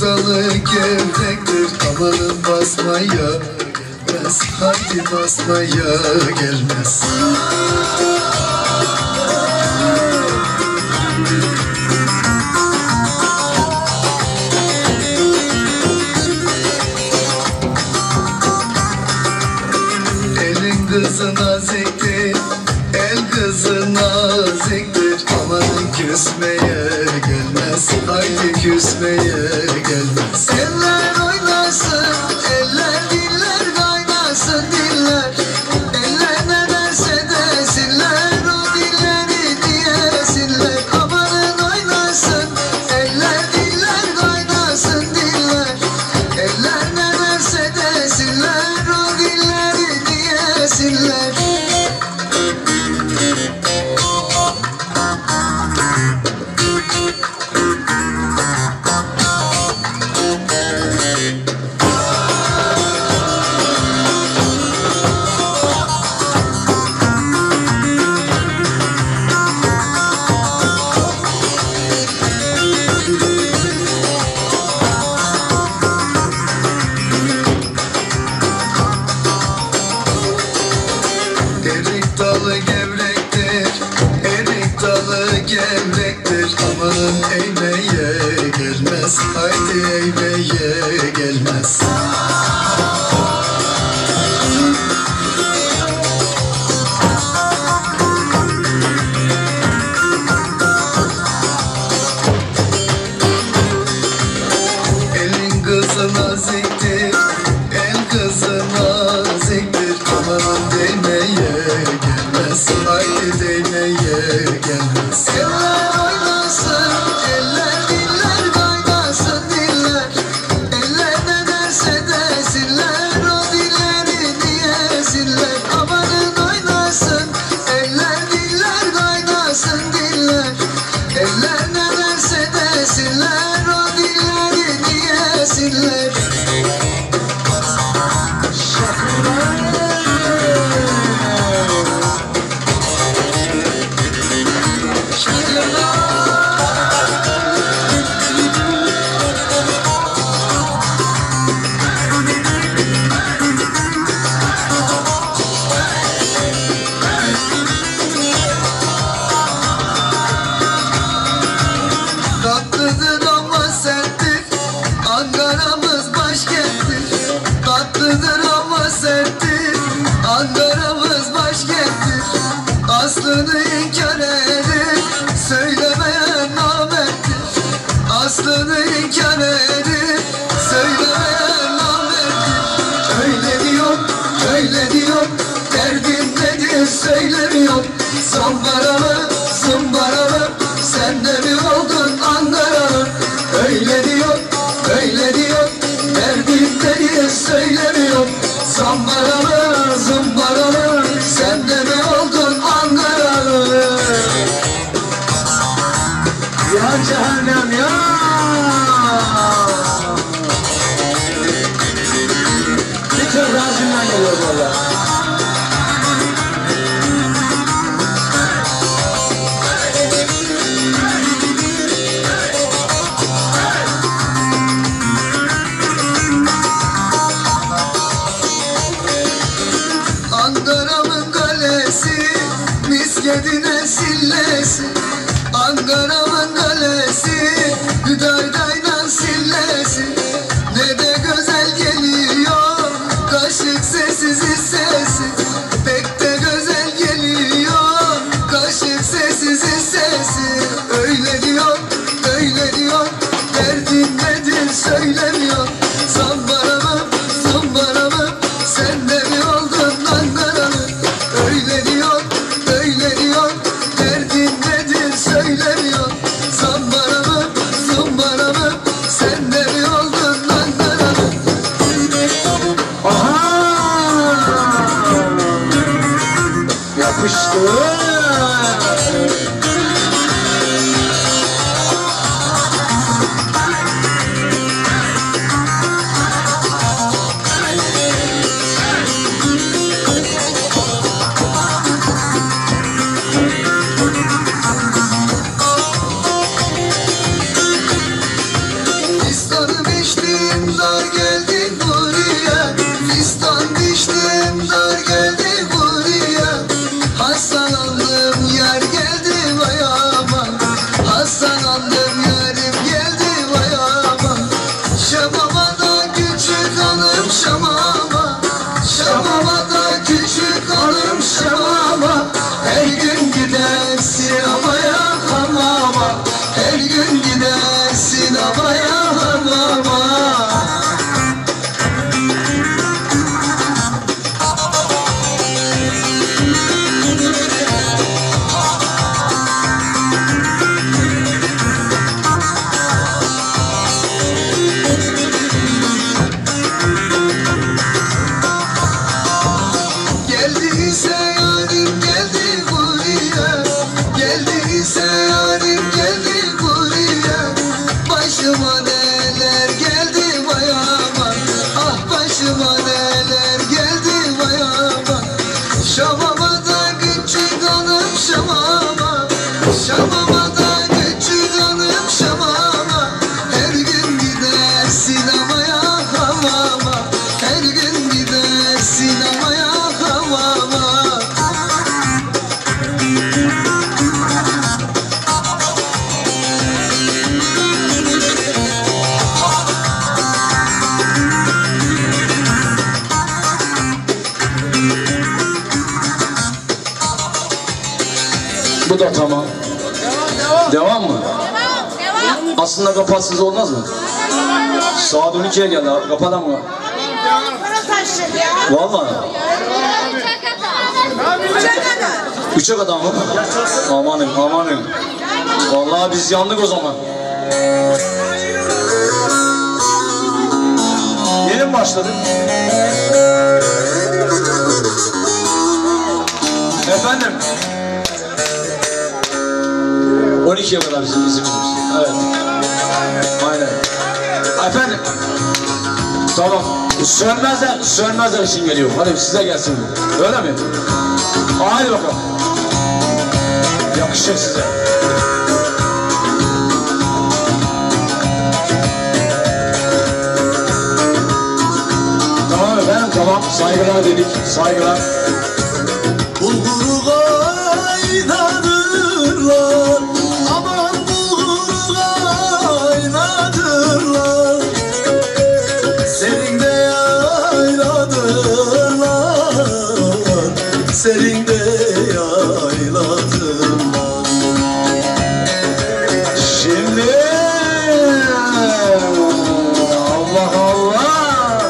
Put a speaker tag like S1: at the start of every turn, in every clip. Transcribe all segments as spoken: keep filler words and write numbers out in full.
S1: dalı gevrektir, amanın basmaya gelmez. Haydi basmaya gelmez. Elin kızı naziktir, el kızı naziktir, amanın küsmeye gelmez. Haydi küsmeye gelmez. Eller oynasın, eller diller kaynasın diller. Eller ne derse desinler, o dilleri diyesinler. Amanın oynasın, eller diller kaynasın diller. Eller ne derse desinler, o dilleri diyesinler. Erik dalı gevrektir, erik dalı gevrektir, amanın eğmeye gelmez. Haydi eğmeye gelmez. Elin kızı naziktir, el kızı naziktir, amanın değmeye gelmez. Haydi değmeye gelmez. Eller oynasın, eller diller kaynasın diller. Eller ne derse desinler, o dilleri diyesinler. Amanın oynasın, eller diller kaynasın diller. Eller ne derse desinler, o dilleri diyesinler. Tatlıdır ama serttir, Ankara'mız başkenttir. Tatlıdır ama serttir, Ankara'mız başkenttir. Aslını inkar edip söylemeyen namerttir. Aslını inkar edip söylemeyen namerttir. Öyle diyor, öyle diyor, derdin nedir söylemiyor. Zambaralı, zımbaralı, sen de mi oldun Ankaralı? Öyle diyor, öyle diyor, derdin nedir söylemiyor. Zambaralı, zımbaralı, sen de mi oldun Ankaralı? Ya cehennem ya! Bir tür razımdan geliyor valla. Ankara'mın kalesi, misketine sillesi. Ankara'mın kalesi, Hüdaydayla sillesi. Ne de güzel geliyor, kaşık sessiz sesi. Pek de güzel geliyor, kaşık sessiz sesi. Öyle diyor, öyle diyor, derdin nedir söylemiyor. Zambaramı, zambaramı, sen de mi oldun Ankaralı? Öyle diyor, öyle diyor, derdin nedir söylemiyor. Zambaramı, zambaramı, sen de mi oldun Ankaralı? Aha! Yapıştı! geldi buraya. Fistan düştüm dar geldi buraya. Hastalandım yar geldi bayama. Hastalandım yarim geldi bayama. Şamama da küçük hanım şamama. Şamama da küçük hanım şamama. Her gün gider sinemaya hamama. Her gün gider sinemaya hamama. Geldiyse yarim geldi buraya. Geldiyse yarim geldi buraya. Başıma neler geldi bayama. Ah başıma neler geldi bayama. Şamama da küçük hanım şamama. Şamama da küçük hanım şamama. Her gün gider sinemaya hamama. Her gün gider sinemaya hamama.
S2: Bu da tamam. Devam, devam. Devam mı?
S3: Devam, devam.
S2: Aslında kapatsız olmaz mı? Saat on ikiye geldi abi, kapatalım mı? Vallahi. Üçe kadar mı? Amanın, amanın. Vallahi biz yandık o zaman. Yeni mi başladık? Efendim? on ikiye kadar bizim izimiz. Evet. Aynen. Efendim? Tamam. Sönmezler, sönmezler için geliyor. Hadi size gelsin bu. Öyle mi? Hadi bakalım. Yakışır size. Tamam efendim, tamam. Saygılar dedik, saygılar.
S1: Bulguru kaynadırlar. Aman bulguru kaynadırlar. Serinde yayladırlar. Serinde yayladırlar.
S2: Şimdi Allah Allah.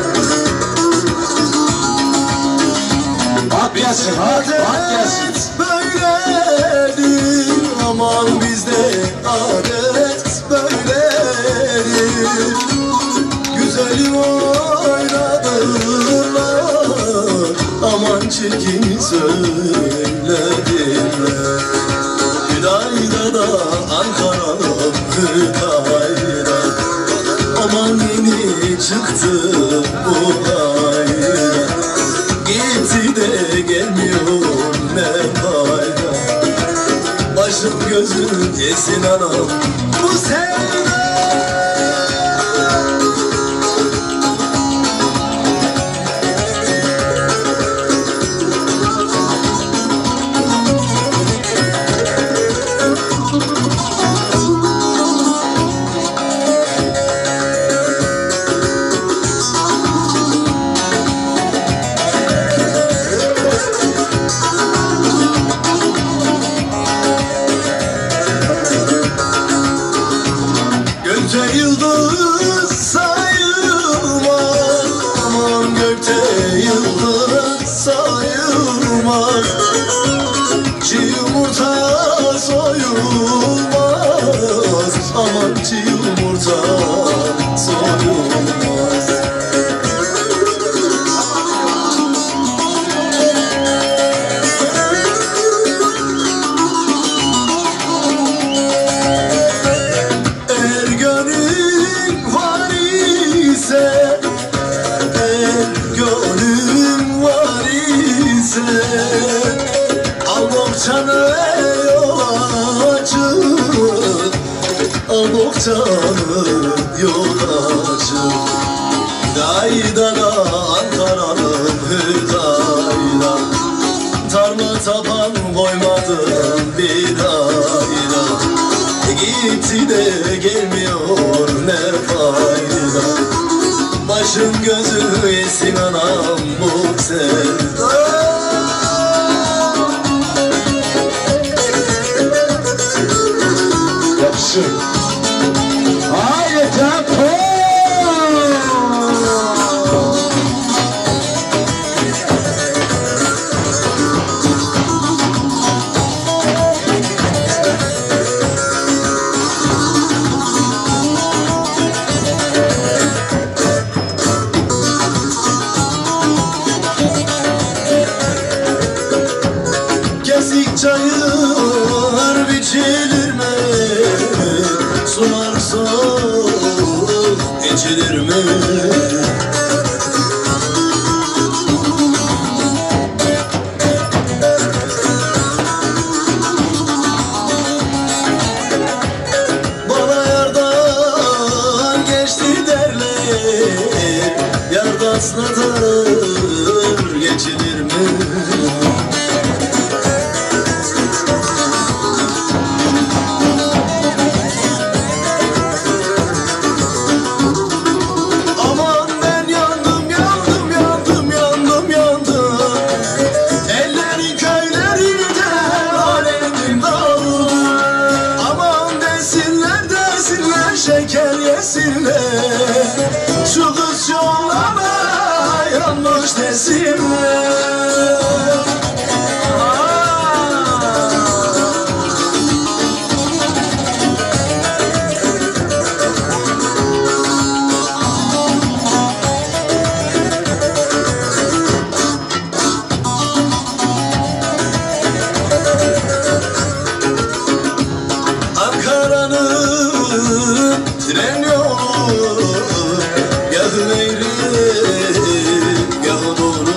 S2: Bak gelsin, bak, bak gelsin.
S1: Böyledir, aman bizde adet böyledir. Güzelim oynadırlar, aman çirkin söylediler. Hüdayda da Ankara, Hüdayda, aman yeni çıktı bu ayda. Gitti de gelmiyor ne fayda. Başım gözüm yesin anam bu sevda. Gökte yıldız sayılmaz, aman gökte yıldız sayılmaz. Çiğ yumurta soyulmaz, aman çiğ yumurta soyulmaz. Al bohçanı yol açık, al bohçanı yol açık. Hüdayda da Ankara'nın Hüdayda, tarla taban koymadım bir ayda. Gitti de gelmiyor ne fayda, başım gözüm yesin anam bu sevda.
S2: Yakışır. Haydi tempo.
S1: Kesik çayır biçilir mi? Sular soğuk içilir mi? Bana yardan geçti derler, yardasnadır geçilir mi? Şeker yesinler, şu kız yollama yanlış desinler. Ankara'nın tren yolu yahı eğri yahı doğru.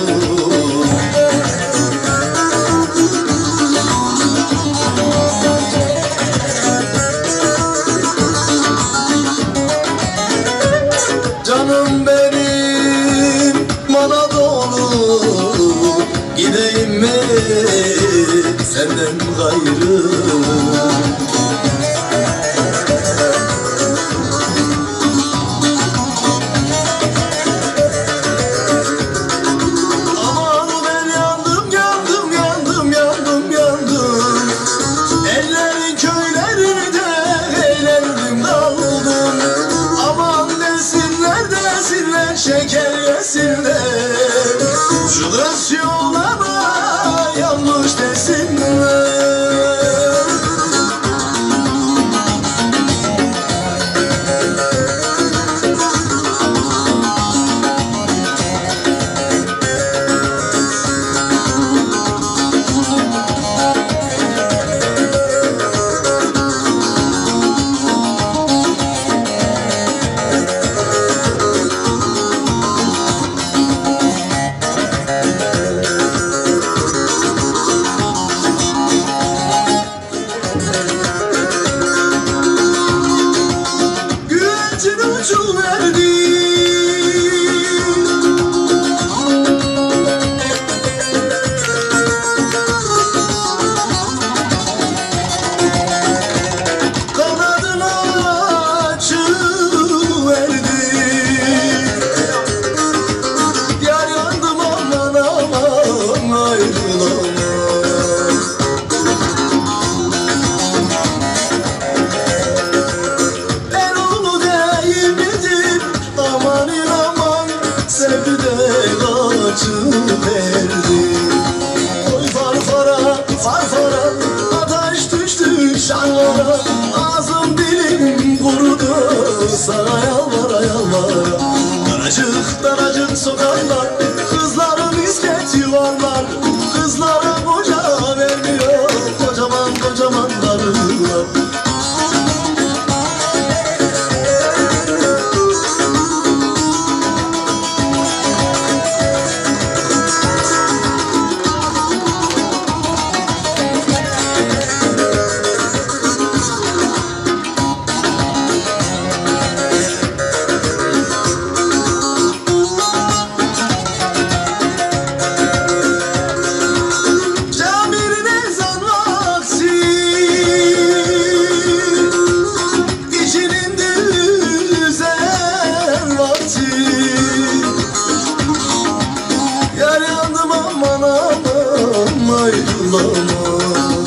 S1: Canım benim Anadolu, gideyim mi senden gayrı? Şeker yesinler, şu kız yollama yanlış desinler. Ağzım dilim kurudu, sana yalvara yalvara. Daracık daracık sokaklar, kızların isket yuvarlar. Kızlara koca vermiyor, kocaman kocaman darılar. yollama.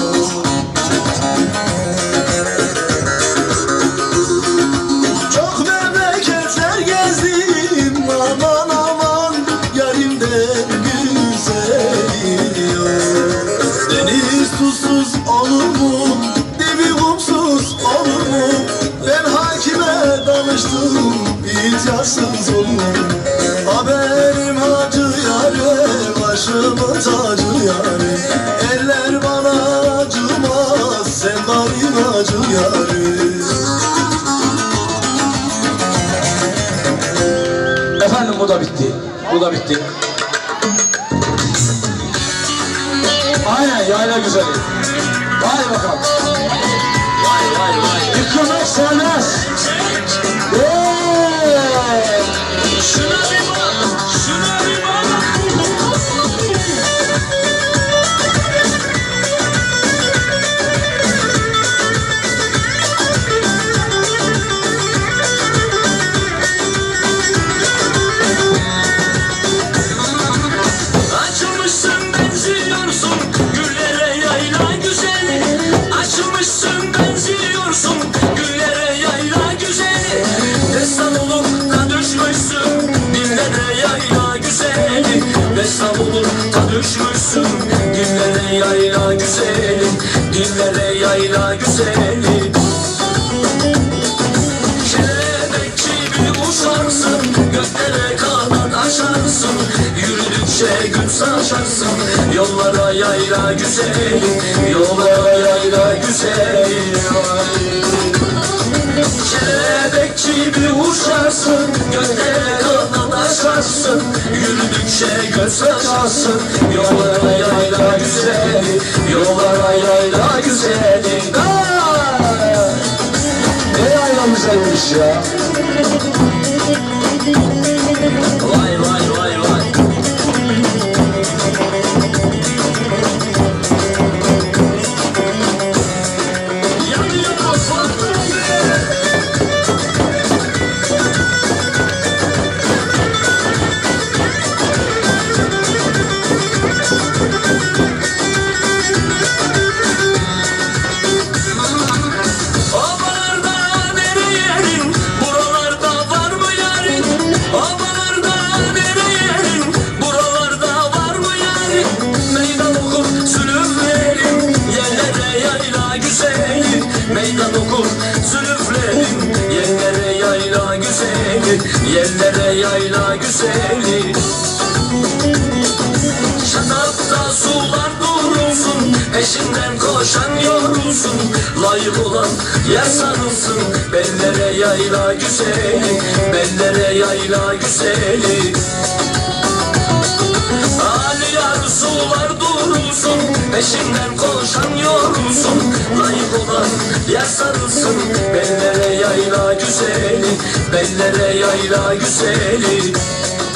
S1: Çok memleketler gezdim, aman aman yarimden güzelim yok. Deniz tuzsuz olur mu, dibi kumsuz olur mu? Ben hakime danıştım, itiyarsız olur mu? Ha benim hacı yarim, başımın tacı yarim. Eller bana acımaz, sen benim hacı yarim.
S2: Efendim bu da bitti. Bu da bitti. Aynen yayla güzeli. Vay bakalım. Vay vay vay. Yıkılmak serbest. Eee. Şuna bir bak. Şuna bir bak.
S3: Açılmışsın benziyorsun güllere yayla güzeli. Açılmışsın benziyorsun güllere yayla güzeli. Destan olup da düşmüşsün dillere yayla güzeli. Destan olup da düşmüşsün dillere yayla güzeli. Dillere yayla güzeli. Kelebekçi bir uçarsın, göklere kanat açarsın. Yürüdükçe gün saçarsın, yollara yayla güzeli. Yollara yayla güzeli. Kelebekçi bir uçarsın, göklere kanat açarsın. Yürüdükçe gün saçarsın, yollara yayla güzeli. Yollara yayla güzeli.
S2: Ne yayla güzelmiş ya.
S3: Vay vay vay vay. Obalarda nere yerin, buralarda var mı yarin? Obalarda nere yerin, buralarda var mı yarin? Meydan okur zülüflerim, yerlere yayla güzeli. Meydan okur zülüflerim, yerlere yayla güzeli. Yerlere yayla güzeli. Şanakta sular durulsun, peşinden koşan yorulsun. Layık olan yer sarılsın, bellere yayla güzeli. Bellere yayla güzeli. Ali yar sular durulsun, peşinden koşan yorulsun. Layık olan yer sarılsın, bellere yayla güzeli. Bellere yayla güzeli.